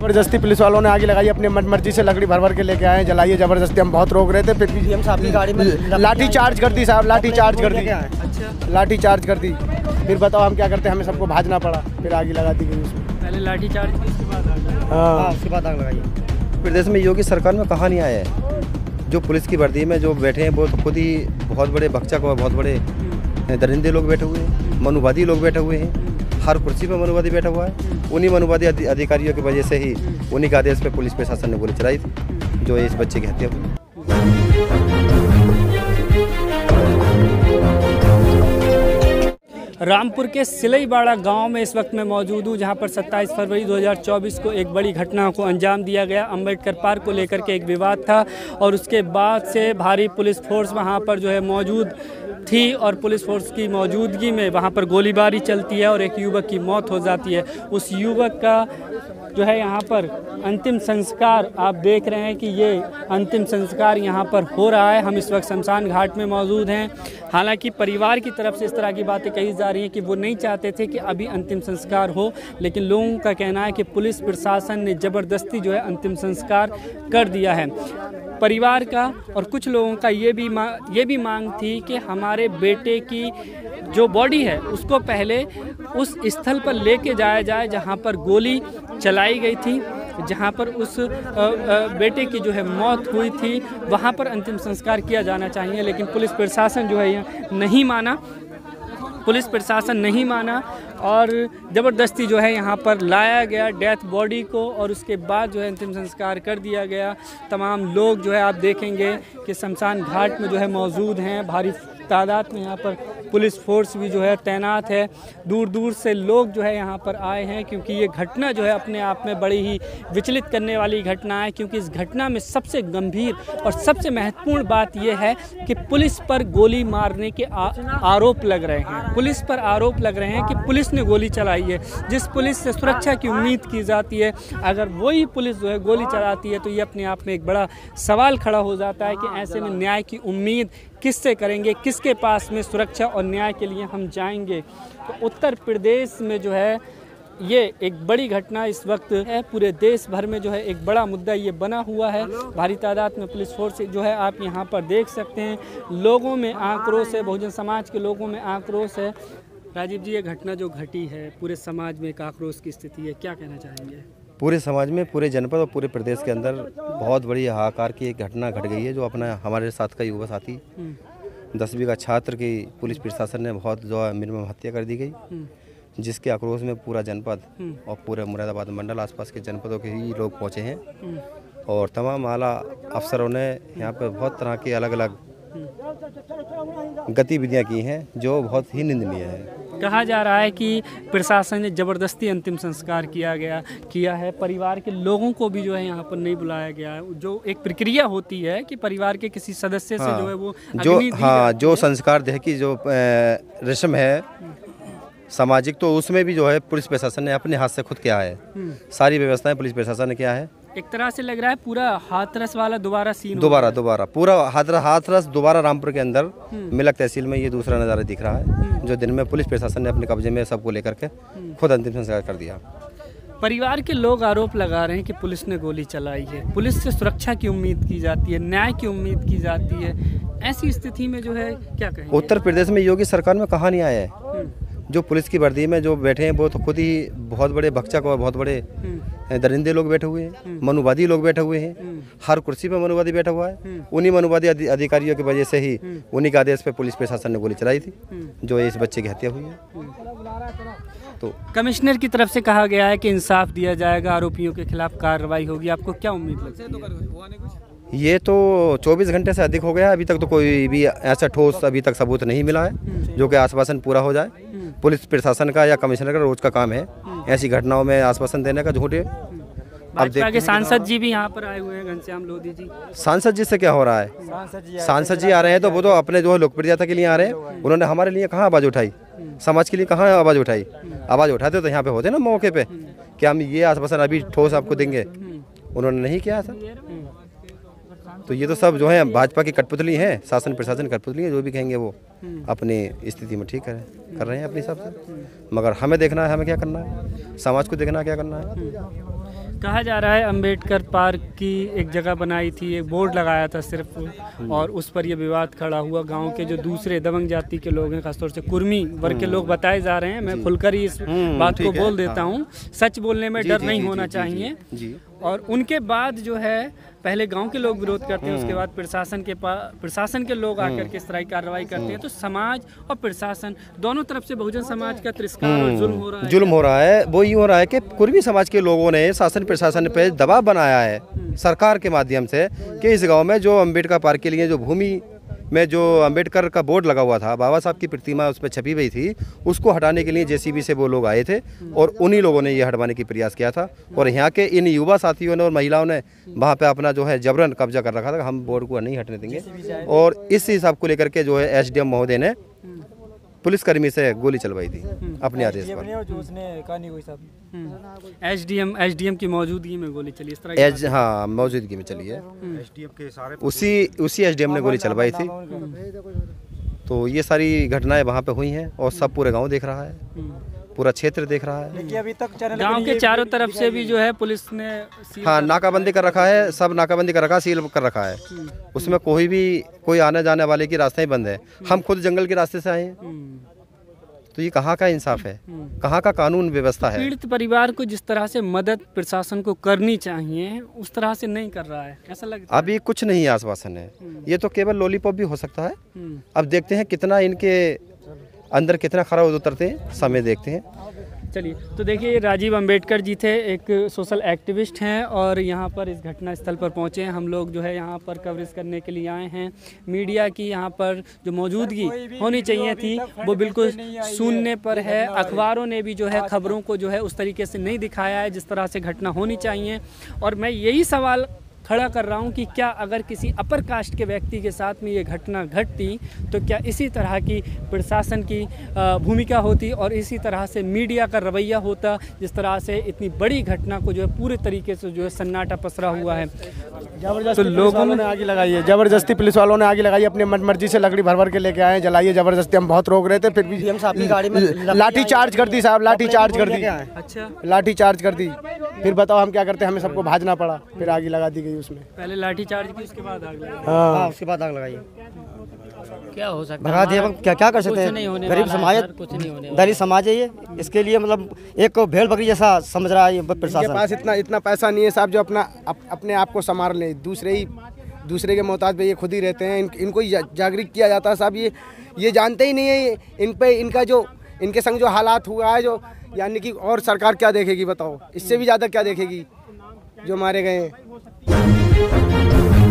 जबरदस्ती पुलिस वालों ने आगे लगाई, अपनी मर्जी से लकड़ी भर भर के लेके आए, जलाइए जबरदस्ती। हम बहुत रोक रहे थे, फिर पीसीएम साहब की गाड़ी में लाठी चार्ज कर दी साहब, लाठी चार्ज कर दी। अच्छा, लाठी चार्ज कर दी। फिर बताओ हम क्या करते, हमें सबको भागना पड़ा, फिर आगे लगा दी गई उसमें। पहले लाठी चार्ज की, उसके बाद उसके बाद आग लगाई। प्रदेश में योगी सरकार में कहाँ नहीं आया है। जो पुलिस की वर्दी में जो बैठे हैं वो तो खुद ही बहुत बड़े भक्षक और बहुत बड़े दरिंदे लोग बैठे हुए हैं, मनुवादी लोग बैठे हुए हैं। हर कुर्सी पे मनुवादी बैठा हुआ है। उन्हीं मनुवादी अधिकारियों की वजह से ही, उन्हीं के आदेश पे पुलिस प्रशासन ने गोली चलाई थी, जो इस बच्चे की हत्या हुई। रामपुर के सिलईबाड़ा गांव में इस वक्त मैं मौजूद हूं, जहां पर 27 फरवरी 2024 को एक बड़ी घटना को अंजाम दिया गया। अम्बेडकर पार्क को लेकर के एक विवाद था और उसके बाद से भारी पुलिस फोर्स वहां पर जो है मौजूद थी और पुलिस फोर्स की मौजूदगी में वहां पर गोलीबारी चलती है और एक युवक की मौत हो जाती है। उस युवक का जो है यहाँ पर अंतिम संस्कार आप देख रहे हैं कि ये अंतिम संस्कार यहाँ पर हो रहा है। हम इस वक्त शमशान घाट में मौजूद हैं। हालांकि परिवार की तरफ से इस तरह की बातें कही जा रही हैं कि वो नहीं चाहते थे कि अभी अंतिम संस्कार हो, लेकिन लोगों का कहना है कि पुलिस प्रशासन ने ज़बरदस्ती जो है अंतिम संस्कार कर दिया है। परिवार का और कुछ लोगों का ये भी मांग थी कि हमारे बेटे की जो बॉडी है उसको पहले उस स्थल पर लेके जाया जाए जहां पर गोली चलाई गई थी, जहां पर उस बेटे की जो है मौत हुई थी, वहां पर अंतिम संस्कार किया जाना चाहिए। लेकिन पुलिस प्रशासन जो है यह नहीं माना, पुलिस प्रशासन नहीं माना और ज़बरदस्ती जो है यहाँ पर लाया गया डेथ बॉडी को और उसके बाद जो है अंतिम संस्कार कर दिया गया। तमाम लोग जो है आप देखेंगे कि शमशान घाट में जो है मौजूद हैं, भारी तादाद में यहाँ पर पुलिस फोर्स भी जो है तैनात है। दूर दूर से लोग जो है यहाँ पर आए हैं क्योंकि ये घटना जो है अपने आप में बड़ी ही विचलित करने वाली घटना है, क्योंकि इस घटना में सबसे गंभीर और सबसे महत्वपूर्ण बात यह है कि पुलिस पर गोली मारने के आरोप लग रहे हैं। पुलिस पर आरोप लग रहे हैं कि पुलिस ने गोली चलाई है। जिस पुलिस से सुरक्षा की उम्मीद की जाती है, अगर वही पुलिस जो है गोली चलाती है तो ये अपने आप में एक बड़ा सवाल खड़ा हो जाता है कि ऐसे में न्याय की उम्मीद किससे करेंगे, किसके पास में सुरक्षा और न्याय के लिए हम जाएंगे। तो उत्तर प्रदेश में जो है ये एक बड़ी घटना इस वक्त है, पूरे देश भर में जो है एक बड़ा मुद्दा ये बना हुआ है। भारी तादाद में पुलिस फोर्स जो है आप यहाँ पर देख सकते हैं, लोगों में आक्रोश है, बहुजन समाज के लोगों में आक्रोश है। राजीव जी, ये घटना जो घटी है पूरे समाज में एक आक्रोश की स्थिति है, क्या कहना चाहेंगे? पूरे समाज में, पूरे जनपद और पूरे प्रदेश के अंदर बहुत बड़ी हाहाकार की एक घटना घट गई है। जो अपना हमारे साथ का युवा साथी 10वीं का छात्र की पुलिस प्रशासन ने बहुत जो है निर्मम हत्या कर दी गई, जिसके आक्रोश में पूरा जनपद और पूरे मुरादाबाद मंडल आसपास के जनपदों के ही लोग पहुंचे हैं और तमाम आला अफसरों ने यहाँ पर बहुत तरह की अलग अलग गतिविधियाँ की हैं जो बहुत ही निंदनीय है। कहा जा रहा है कि प्रशासन ने ज़बरदस्ती अंतिम संस्कार किया है। परिवार के लोगों को भी जो है यहाँ पर नहीं बुलाया गया है। जो एक प्रक्रिया होती है कि परिवार के किसी सदस्य से जो है वो जो संस्कार देह की जो रस्म है सामाजिक, तो उसमें भी जो है पुलिस प्रशासन ने अपने हाथ से खुद किया है। सारी व्यवस्थाएं पुलिस प्रशासन ने किया है। एक तरह से लग रहा है पूरा हाथरस वाला दोबारा सीन दोबारा पूरा हाथरस दोबारा रामपुर के अंदर मिलक तहसील में ये दूसरा नज़ारा दिख रहा है, जो दिन में पुलिस प्रशासन ने अपने कब्जे में सबको लेकर के खुद अंतिम संस्कार कर दिया। परिवार के लोग आरोप लगा रहे हैं कि पुलिस ने गोली चलाई है, पुलिस से सुरक्षा की उम्मीद की जाती है, न्याय की उम्मीद की जाती है। ऐसी स्थिति में जो है क्या कहेंगे? उत्तर प्रदेश में योगी सरकार में कहाँ नहीं आया है। जो पुलिस की वर्दी में जो बैठे हैं वो तो खुद ही बहुत बड़े भक्षक और बहुत बड़े दरिंदे लोग बैठे हुए हैं, मनुवादी लोग बैठे हुए हैं। हर कुर्सी पे मनुवादी बैठा हुआ है। उन्हीं मनुवादी अधिकारियों की वजह से ही, उन्हीं के आदेश पे पुलिस प्रशासन ने गोली चलाई थी, जो इस बच्चे की हत्या हुई है। तो कमिश्नर की तरफ से कहा गया है कि इंसाफ दिया जाएगा, आरोपियों के खिलाफ कार्रवाई होगी। आपको क्या उम्मीद लगती है? ये तो 24 घंटे से अधिक हो गया, अभी तक तो कोई भी ऐसा ठोस अभी तक सबूत नहीं मिला है जो कि आश्वासन पूरा हो जाए। पुलिस प्रशासन का या कमिश्नर का रोज का काम है ऐसी घटनाओं में आश्वासन देने का, झूठे। भाजपा के सांसद जी भी यहाँ पर आए हुए हैं, घनश्याम लोधी जी। सांसद जी से क्या हो रहा है? सांसद जी आ रहे हैं तो वो तो अपने जो है लोकप्रियता के लिए आ रहे हैं। उन्होंने हमारे लिए कहाँ आवाज़ उठाई, समाज के लिए कहाँ आवाज़ उठाई? आवाज़ उठाते तो यहाँ पे होते ना मौके पे कि हम ये आश्वासन अभी ठोस आपको देंगे, उन्होंने नहीं किया सर। तो ये तो सब जो है भाजपा की कठपुतली हैं, शासन प्रशासन की कठपुतली है। जो भी कहेंगे वो अपनी स्थिति में ठीक कर रहे हैं अपने हिसाब से, मगर हमें देखना है हमें क्या करना है, समाज को देखना क्या करना है। कहा जा रहा है अंबेडकर पार्क की एक जगह बनाई थी, एक बोर्ड लगाया था सिर्फ, और उस पर यह विवाद खड़ा हुआ। गांव के जो दूसरे दबंग जाति के लोग हैं, खासतौर से कुर्मी वर्ग के लोग बताए जा रहे हैं। मैं खुलकर ही इस बात को बोल देता हूं, सच बोलने में डर नहीं होना चाहिए। और उनके बाद जो है पहले गांव के लोग विरोध करते हैं, उसके बाद प्रशासन के लोग आकर के इस तरह की कार्रवाई करते हैं। तो समाज और प्रशासन दोनों तरफ से बहुजन समाज का तिरस्कार और जुल्म हो रहा है। जुल्म हो रहा है, वो यूँ हो रहा है कि कुर्मी समाज के लोगों ने शासन प्रशासन पे दबाव बनाया है सरकार के माध्यम से कि इस गांव में जो अंबेडकर पार्क के लिए जो भूमि में जो अंबेडकर का बोर्ड लगा हुआ था, बाबा साहब की प्रतिमा उस पर छपी हुई थी, उसको हटाने के लिए जेसीबी से वो लोग आए थे और उन्हीं लोगों ने ये हटवाने की प्रयास किया था। और यहाँ के इन युवा साथियों ने और महिलाओं ने वहाँ पे अपना जो है जबरन कब्जा कर रखा था, हम बोर्ड को नहीं हटने देंगे। और इस हिसाब को लेकर के जो है एसडीएम महोदय ने पुलिसकर्मी से गोली चलवाई थी अपने आदेश पर। एसडीएम की मौजूदगी में गोली चली इस तरह हाँ, मौजूदगी में चली है। उसी एसडीएम ने गोली चलवाई थी। तो ये सारी घटनाएं वहाँ पे हुई हैं और सब पूरे गांव देख रहा है, पूरा क्षेत्र देख रहा है। लेकिन अभी तक गांव के चारों तरफ से भी जो है पुलिस ने हाँ नाकाबंदी कर रखा है, सब नाकाबंदी कर रखा है, सील कर रखा है। उसमें कोई आने जाने वाले की रास्ते ही बंद है। हम खुद जंगल के रास्ते से आए हैं, तो ये कहाँ का इंसाफ है, कहाँ का कानून व्यवस्था है। पीड़ित परिवार को जिस तरह से मदद प्रशासन को करनी चाहिए उस तरह से नहीं कर रहा है, ऐसा लगता है। अभी कुछ नहीं आश्वासन है, ये तो केवल लॉलीपॉप भी हो सकता है। अब देखते हैं कितना इनके अंदर कितना खरा उतरते हैं, समय देखते हैं। चलिए, तो देखिए राजीव अंबेडकर जी थे, एक सोशल एक्टिविस्ट हैं और यहाँ पर इस घटना स्थल पर पहुँचे हैं। हम लोग जो है यहाँ पर कवरेज करने के लिए आए हैं। मीडिया की यहाँ पर जो मौजूदगी होनी चाहिए थी वो बिल्कुल शून्य पर है। अखबारों ने भी जो है खबरों को जो है उस तरीके से नहीं दिखाया है जिस तरह से घटना होनी चाहिए। और मैं यही सवाल खड़ा कर रहा हूं कि क्या अगर किसी अपर कास्ट के व्यक्ति के साथ में ये घटना घटती तो क्या इसी तरह की प्रशासन की भूमिका होती और इसी तरह से मीडिया का रवैया होता, जिस तरह से इतनी बड़ी घटना को जो है पूरे तरीके से जो है सन्नाटा पसरा हुआ है। जबरदस्ती लोगों ने आगे लगाई है, जबरदस्ती पुलिस वालों ने आगे लगाई, अपने मर्जी से लकड़ी भर भर के लेके आए, जलाइए जबरदस्ती। हम बहुत रोक रहे थे, फिर भी गाड़ी में लाठी चार्ज कर दी साहब, लाठी चार्ज कर दी। अच्छा, लाठी चार्ज कर दी। फिर बताओ हम क्या करते, हमें सबको भागना पड़ा, फिर आगे लगा दी गई उसमें। पहले लाठी चार्ज की, उसके बाद आग लगाई। हाँ, उसके बाद आग लगाई। क्या हो सकता है, भगा दिया। क्या कर सकते हैं, गरीब समाज, दलित समाज है ये, इसके लिए मतलब एक भेड़ बकरी जैसा समझ रहा है ये प्रशासन। इनके पास इतना पैसा नहीं है साहब जो अपने आप को संभाल ले। दूसरे के मोहताज पे ये खुद ही रहते हैं। इनको जागरूक किया जाता है साहब, ये जानते ही नहीं है इन पे इनका जो इनके संग जो हालात हुआ है, जो यानी कि और सरकार क्या देखेगी बताओ, इससे भी ज़्यादा क्या देखेगी जो मारे गए हैं।